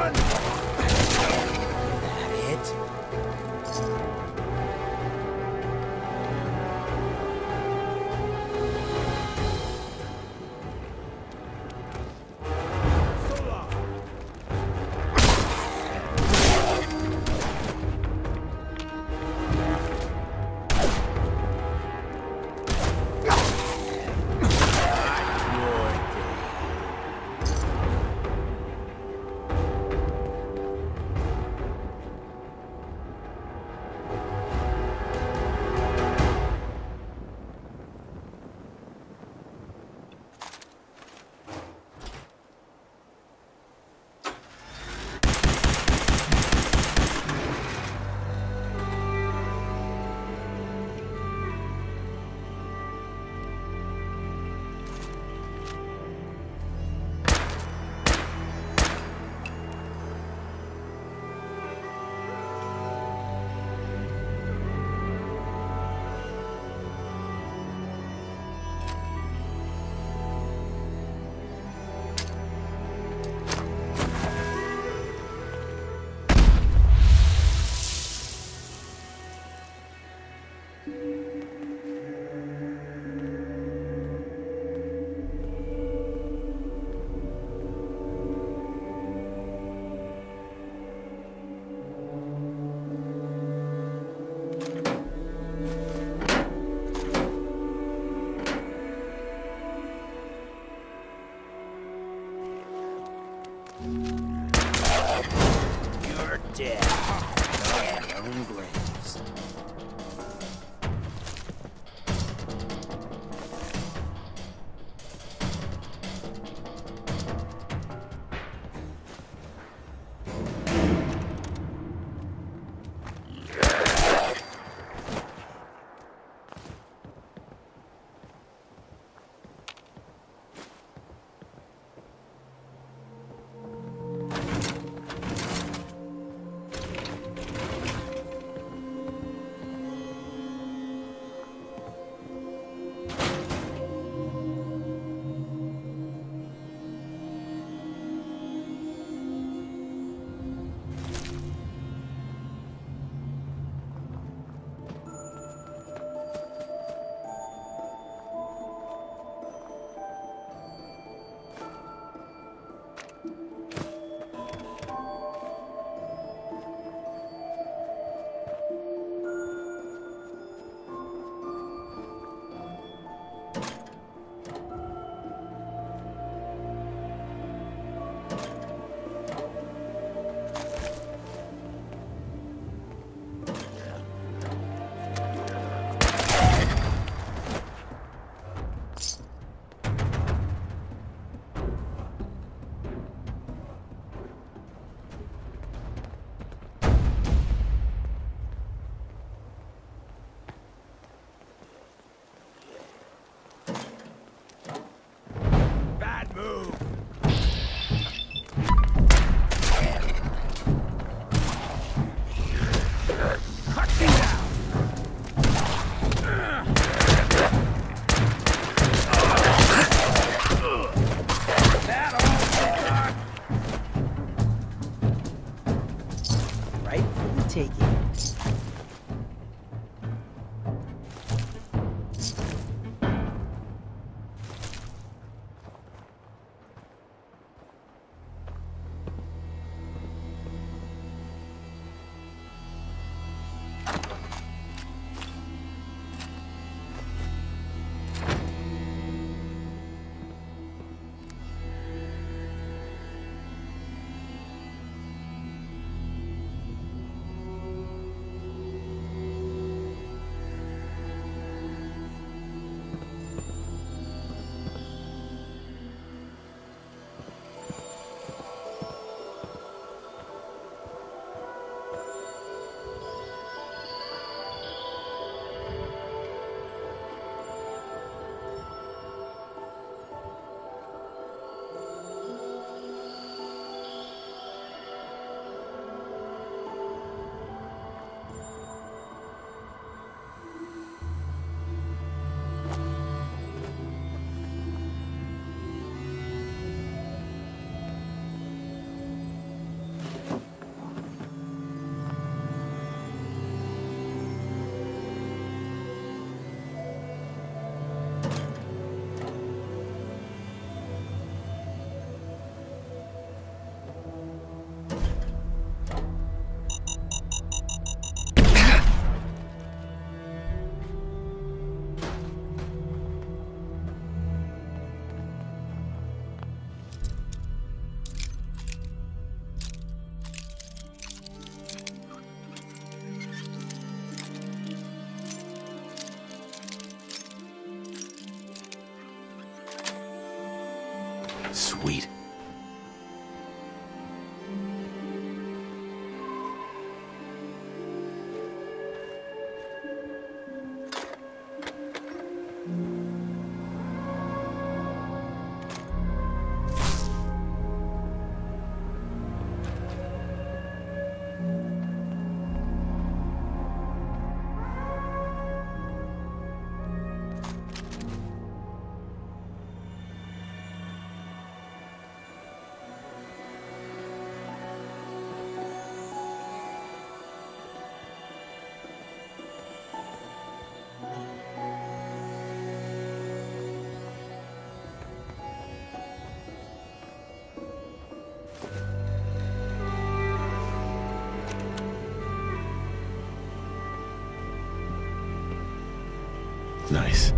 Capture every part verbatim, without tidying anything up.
Run! That it? You're dead. On your own graves. Sweet. Nice.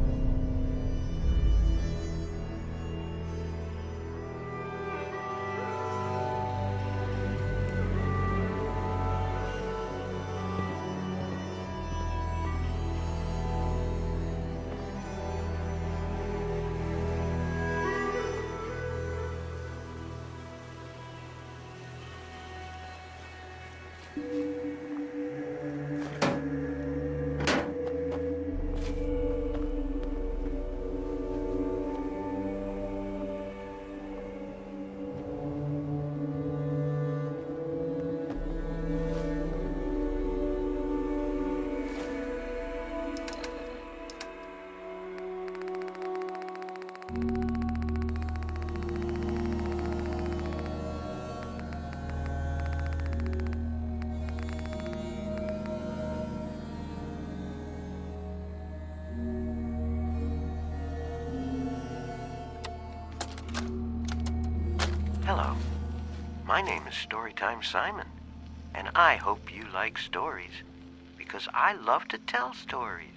Hello, my name is Storytime Simon, and I hope you like stories, because I love to tell stories.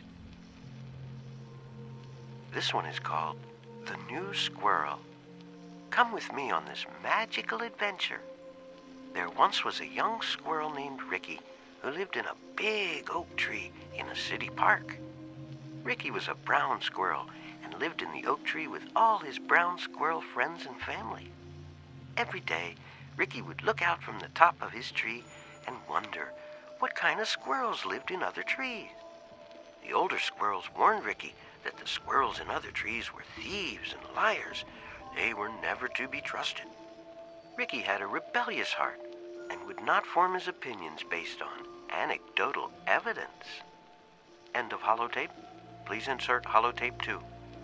This one is called The New Squirrel. Come with me on this magical adventure. There once was a young squirrel named Ricky who lived in a big oak tree in a city park. Ricky was a brown squirrel and lived in the oak tree with all his brown squirrel friends and family. Every day, Ricky would look out from the top of his tree and wonder what kind of squirrels lived in other trees. The older squirrels warned Ricky that the squirrels in other trees were thieves and liars. They were never to be trusted. Ricky had a rebellious heart and would not form his opinions based on anecdotal evidence. End of holotape. Please insert holotape two.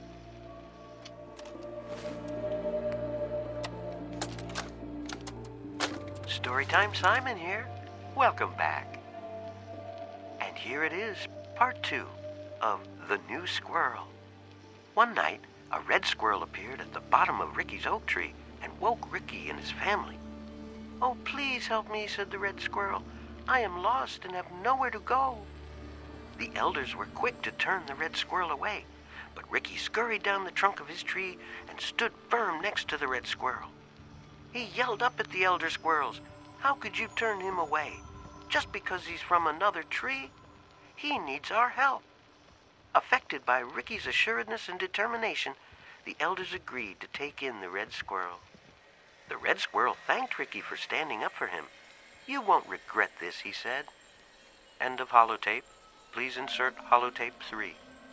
Storytime Simon here. Welcome back. And here it is, part two of The New Squirrel. One night, a red squirrel appeared at the bottom of Ricky's oak tree and woke Ricky and his family. "Oh, please help me," said the red squirrel. "I am lost and have nowhere to go." The elders were quick to turn the red squirrel away, but Ricky scurried down the trunk of his tree and stood firm next to the red squirrel. He yelled up at the elder squirrels. "How could you turn him away? Just because he's from another tree? He needs our help." Affected by Ricky's assuredness and determination, the elders agreed to take in the red squirrel. The red squirrel thanked Ricky for standing up for him. "You won't regret this," he said. End of holotape. Please insert holotape three.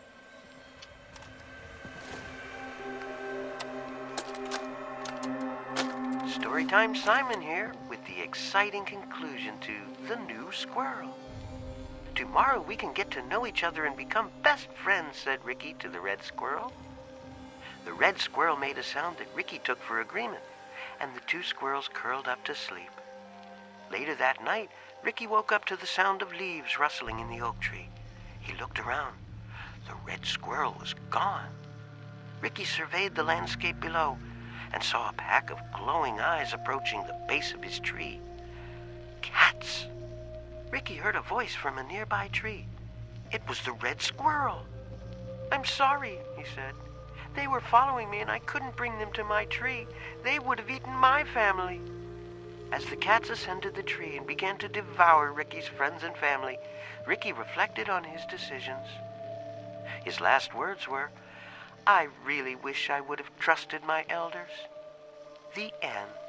Storytime Simon here with the exciting conclusion to The New Squirrel. "Tomorrow we can get to know each other and become best friends," said Ricky to the red squirrel. The red squirrel made a sound that Ricky took for agreement, and the two squirrels curled up to sleep. Later that night, Ricky woke up to the sound of leaves rustling in the oak tree. He looked around. The red squirrel was gone. Ricky surveyed the landscape below and saw a pack of glowing eyes approaching the base of his tree. Cats! Ricky heard a voice from a nearby tree. It was the red squirrel. "I'm sorry," he said. "They were following me and I couldn't bring them to my tree. They would have eaten my family." As the cats ascended the tree and began to devour Ricky's friends and family, Ricky reflected on his decisions. His last words were, I really wish I would have trusted my elders. The end.